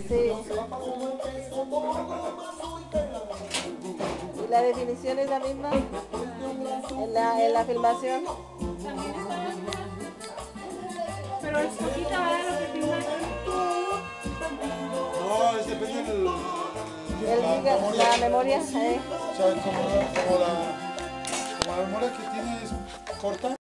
Sí. ¿Y la definición es la misma en la filmación? También está la misma, pero es poquita, ¿verdad? Lo que filmaron. No, es depende La memoria. O sea, como la memoria que tienes corta.